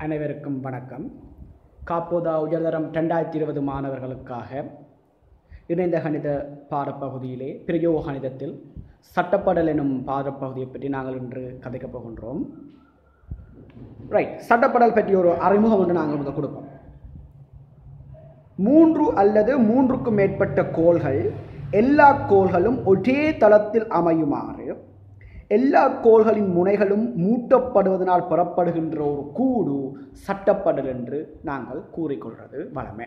அனைவருக்கும் வணக்கம். காப்போதா உயர்தரம் 2020 மாணவர்களுக்காக இணைந்த கணித பாடப்பகுதியிலே பிரயோக கணிதத்தில் சட்டப்படல் எனும் பாடப்பகுதியை பற்றி நாங்கள் இன்று கதைக்கப் போகின்றோம். சட்டப்படல் பற்றி ஒரு அறிமுகம் ஒன்று நாங்கள் வந்து கொடுப்போம். 3 அல்லது 3க்கும் மேற்பட்ட கோள்கள் எல்லா கோள்களும் ஒரே தளத்தில் அமையுமாறு எல்லா கோள்களின் முனைகளும் மூட்டப்படுவதனால் பெறப்படுகின்ற ஒரு கூடு சட்டப்படல் என்று நாங்கள் கூறிக்கொள்வது வழமை.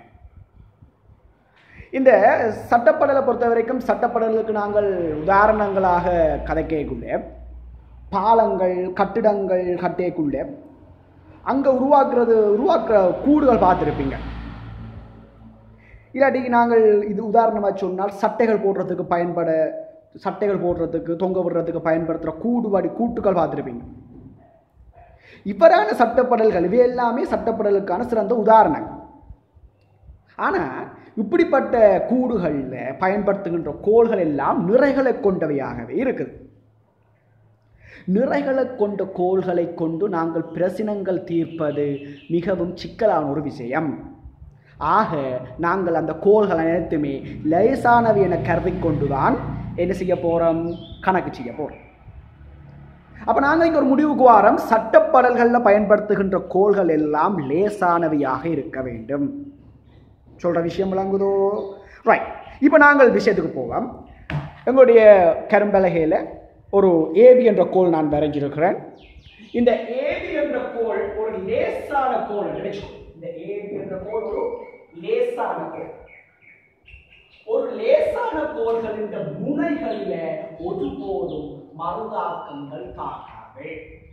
இந்த சட்டப்படலை பொறுத்த வரைக்கும் சட்டப்படலுக்கு நாங்கள் உதாரணங்களாக கதைக்கக்குள்ளே பாலங்கள் கட்டிடங்கள் கட்டக்குள்ளே அங்கே உருவாக்குற கூடுகள் பார்த்துருப்பீங்க. இல்லாட்டி நாங்கள் இது உதாரணமாக சொன்னால் சட்டைகள் போடுறதுக்கு தொங்க விடுறதுக்கு பயன்படுத்துகிற கூட்டுகள் பார்த்துருப்பீங்க. இவ்வாறான சட்டப்படல்கள் இவை எல்லாமே சட்டப்படலுக்கான சிறந்த உதாரணங்கள். ஆனால் இப்படிப்பட்ட கூடுகளில் பயன்படுத்துகின்ற கோள்கள் எல்லாம் நிறைகளை கொண்டவையாகவே இருக்குது. நிறைகளை கொண்ட கோள்களை கொண்டு நாங்கள் பிரச்சனைகள் தீர்ப்பது மிகவும் சிக்கலான ஒரு விஷயம். ஆக நாங்கள் அந்த கோள்கள் அனைத்துமே லேசானவை என கருதி கொண்டுதான் என்ன செய்ய போகிறோம், கணக்கு செய்ய போகிறோம். அப்போ நாங்கள் இங்கே ஒரு முடிவுக்கு வாரம் சட்டப்படல்களில் பயன்படுத்துகின்ற கோள்கள் எல்லாம் லேசானவையாக இருக்க வேண்டும். சொல்கிற விஷயம் விளங்குதோ? ரைட். இப்போ நாங்கள் விஷயத்துக்கு போவோம். எங்களுடைய கரும்பலகையில் ஒரு ஏபி என்ற கோள் நான் வரைஞ்சிருக்கிறேன். இந்த ஏபி என்ற கோள் ஒரு லேசான கோள் நினைச்சுக்கோ. இந்த ஏபி என்ற கோள் ஒரு லேசான கோள். ஒரு லேசான கோள்கள் இந்த முனைகளில ஒருபோதும் மறுதாக்கங்கள் தாக்காது.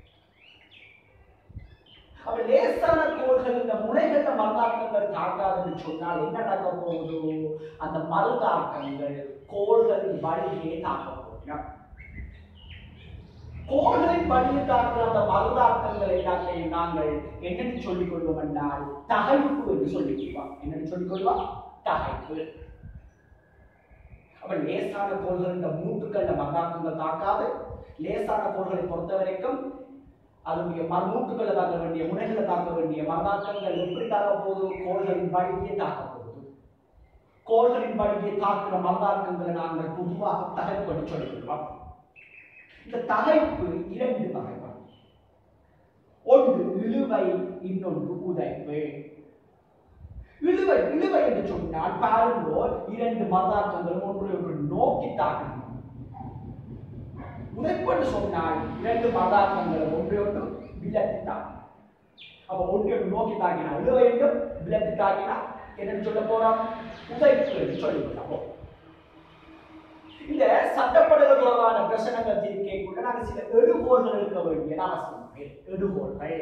அப்ப லேசான கோள்கள் இந்த முனைகள்ல மறுதாக்கங்கள் தாக்காதுன்னு சொன்னால் என்ன நடக்க போகுது? அந்த மறுதாக்கங்கள் கோள்களின் வழியே தாக்க போகிறோம். கோள்களின் வழியை தாக்குற அந்த மறுதாக்கங்கள் எல்லாத்தையும் நாங்கள் என்னன்னு சொல்லிக் கொள்வோம் என்றால் தகைப்பு என்று சொல்லிக் கொள்வோம். என்னன்னு சொல்லிக் கொள்வோம்? தகைப்பு. அப்ப லேசான கோள்கள் இந்த மூட்டுக்கள்ல மறுதாக்கங்கள் தாக்காது. லேசான கோள்களை பொறுத்த வரைக்கும் அதனுடைய மூட்டுக்களை தாக்க வேண்டிய முனைகளை தாக்க வேண்டிய மறுதாக்கங்கள் எப்படி தாக்க போகுது? கோள்களின் வழியே தாக்க போகுது. கோள்களின் வழியே தாக்குற மறுதாக்கங்களை நாங்கள் பொதுவாக தகைப்பு என்று சொல்லிக் கொள்வோம். இந்த தகைப்பு 2 வகைப்படும். ஒன்று இழுவை, இன்னொன்று உதைப்பு. இழுவை என்று சொன்னால் பாருங்கோ, 2 மறுதாக்கங்களும் ஒன்று நோக்கி தாக்கணும். உதைப்பு என்று சொன்னால் 2 மறுதாக்கங்களும் ஒன்று விலத்தி தாக்கணும். அப்ப ஒன்று நோக்கி தாக்கினா இழுவை என்றும் விலத்தி தாக்கினா என்னன்னு சொல்ல போறோம்? உதைப்பு என்று சொல்லிவிட்டோம். இந்த சட்டப்படல் தொடர்பான பிரச்சனைகள் தீர்க்கக்குள்ள நாங்கள் சில எடுகோள்கள் இருக்க வேண்டிய அவசியம். எடுகோள்கள்.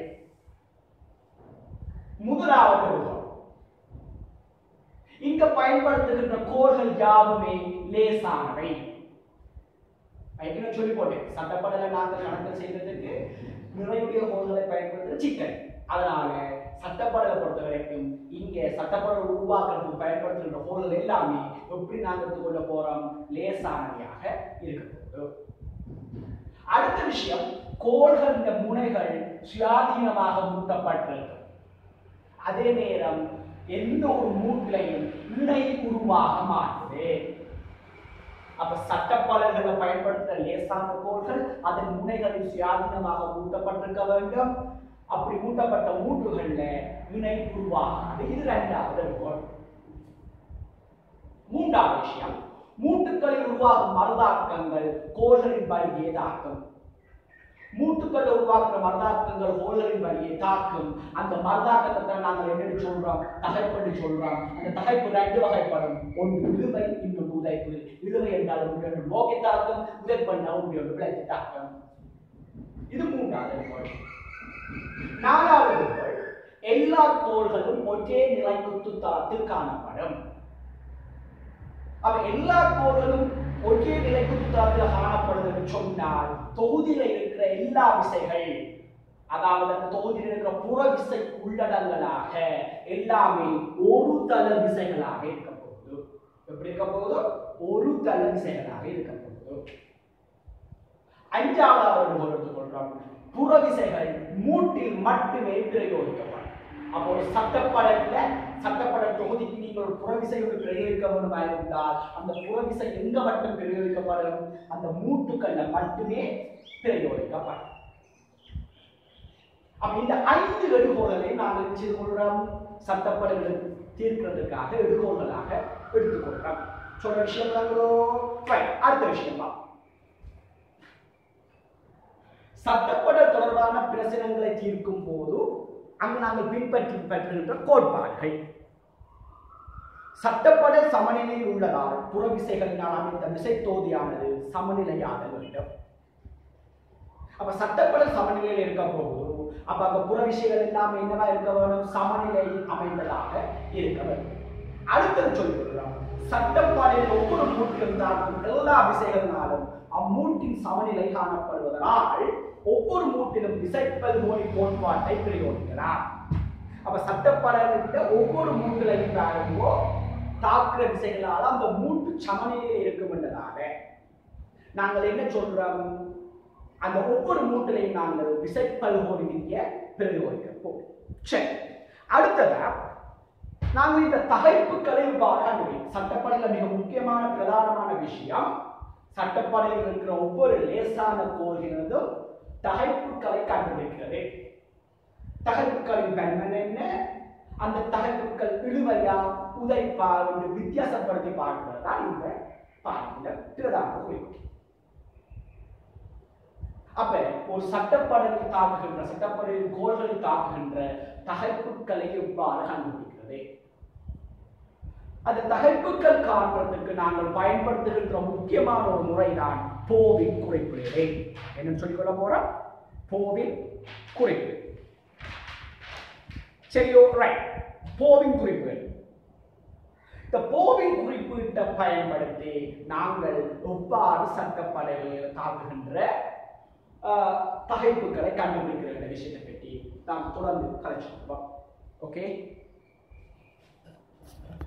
முதலாவது எடுகோள். இங்க பயன்படுத்துகின்ற கோள்கள் யாவுமே லேசானவை. சொல்லி போட்டேன், சட்டப்படலை நாங்கள் கணக்கு செய்வதற்கு நிறைய கோள்களை பயன்படுத்துகிற சிக்கல். அதனால சட்டப்படலை பொறுத்த வரைக்கும் இங்க சட்டப்படல் உருவாக்குறதுக்கு பயன்படுத்துகின்ற கோள்கள் எல்லாமே எப்படி நாங்கள் எடுத்துக்கொள்ள போறோம்? லேசானவையாக இருக்க. அடுத்த விஷயம், கோள்கள் இந்த முனைகள் சுயாதீனமாக மூட்டப்பட்டிருக்கு. அதே நேரம் எந்த ஒரு மூட்டிலையும் இணை உருவாக மாற்றுது. அப்ப சட்டப்படல்களை பயன்படுத்துகிற லேசான கோள்கள் அதன் முனைகளில் சுயாதீனமாக மூட்டப்பட்டிருக்க வேண்டும். அப்படி மூட்டப்பட்ட மூட்டுகள்ல இணை உருவாகாது. இது 2வது கோள். 3வது விஷயம், மூட்டுகளில் உருவாகும் மறுதாக்கங்கள் கோள்களின் வழியே தாக்கும். மூட்டுக்கள் உருவாக்குற மறுதாக்கங்கள் கோள்களின் வழியே தாக்கும். அந்த மறுதாக்கத்தை நாங்கள் என்ன சொல்றோம்? தகைப்பு சொல்றோம். அந்த தகைப்பு 2 வகைப்படும். ஒன்று இழுவை, இன்னொன்று உதைப்பு. இழுவை என்றால் ஒன்று நோக்கி தாக்கும், உதைப்பு என்றால் ஒன்று விலத்தி தாக்கும். இது 3வது கோள். 4வது கோள், எல்லா கோள்களும் ஒரே நிலைக்குத்து தளத்தில் காணப்படும். அப்ப எல்லா கோள்களும் ஒரே நிலைக்குத்து தளத்தில் காணப்படுது சொன்னால் தொகுதியில் இருக்கிற எல்லா விசைகள், அதாவது அந்த தொகுதியில் இருக்கிற புற விசை உள்ளடங்களாக எல்லாமே ஒரு தள விசைகளாக இருக்க போகுது. எப்படி இருக்க போகுது? ஒரு தள விசைகளாக இருக்க போகுது. 5வது எடுத்துக்கொள்றோம், புற விசைகள் மூட்டில் மட்டுமே பிரயோகிக்கப்படும். அப்போ ஒரு சட்டப்படல் தொகுதிக்கு நீங்கள் ஒரு புறவிசை பிரயோகிக்க வேண்டுமா இருந்தால் அந்த புறவிசை எங்க மட்டும் பிரயோகிக்கப்படும்? அந்த மூட்டுக்கள்ல மட்டுமே பிரயோகிக்கப்படும். அப்ப இந்த 5 எடுகோள்களை நாங்கள் செய்து கொள்கிறோம், சட்டப்படல்களை தீர்க்கிறதுக்காக எடுகோள்களாக எடுத்துக்கொள்கிறோம். சொல்ற விஷயம் தாங்களோ? அடுத்த விஷயம் தான், சட்டப்படல் தொடர்பான பிரச்சனைகளை தீர்க்கும் போது அங்கு நாங்கள் பின்பற்றுகின்ற கோட்பாடுகள். சட்டப்படல் சமநிலையில் உள்ளதால் புறவிசைகளினால் அமைந்த விசைத்தோதியானது சமநிலையாக வேண்டும். அப்ப சட்டப்படல் சமநிலையில் இருக்க போது அப்ப அங்க புறவிசைகள் எல்லாமே என்னவா இருக்க வேண்டும்? சமநிலையில் அமைந்ததாக இருக்க வேண்டும். அடுத்தது சொல்லிவிடுறோம், சட்டப்படையில் ஒவ்வொரு மூட்டிலும் தாக்கும் எல்லா விசைகளினாலும் அம்மூட்டின் சமநிலை காணப்படுவதனால் ஒவ்வொரு மூட்டிலும் விசைப்பல்மோனி கோட்பாட்டை பிரயோகிக்கலாம். அப்ப சட்டப்படையிட்ட ஒவ்வொரு மூட்டிலையும் தாக்கும்போ தாக்குற விசைகளால் அந்த மூட்டு சமநிலையில் இருக்கும் என்றதாக நாங்கள் என்ன சொல்றோம்? அந்த ஒவ்வொரு மூட்டிலையும் நாங்கள் விசைப்பல்மோனி விதியை பிரயோகிப்போம். சரி, அடுத்ததா நாங்கள் இந்த தகைப்புகளை சட்டப்படையில் மிக முக்கியமான பிரதானமான விஷயம், சட்டப்படையில் இருக்கிற ஒவ்வொரு லேசான கோள்களிலும் தகைப்புகளை கண்டுபிடிக்கிறது. தகைப்புகளின் தன்மை என்ன, அந்த தகைப்புகள் இழுவையா உதைப்பா என்று வித்தியாசப்படுத்தி பார்க்கிறது தான் இந்த பாடத்தின் பிரதான குறிப்பு. அப்ப ஒரு சட்டப்படையில் தாக்குகின்ற சட்டப்படையில் கோள்களில் தாக்குகின்ற தகைப்புகளை எவ்வாறு கண்டுபிடிக்கிறது? அந்த தகைப்புகள் காண்பதற்கு நாங்கள் பயன்படுத்துகின்ற முக்கியமான ஒரு முறைதான் போவின் குறிப்பீடு. என்ன சொல்லிக்கொள்ள போறோம்? போவின் குறிப்பு. சரியோ? ரைட். போவின் குறிப்பீடு. இந்த போவின் குறிப்பீட்டை பயன்படுத்தி நாங்கள் எவ்வாறு சட்டப்படையில் தாக்குகின்ற தகைப்புகளை கண்டுபிடிக்கிற விஷயத்தை பற்றி நாம் தொடர்ந்து கலைச்சிருப்போம். ஓகே.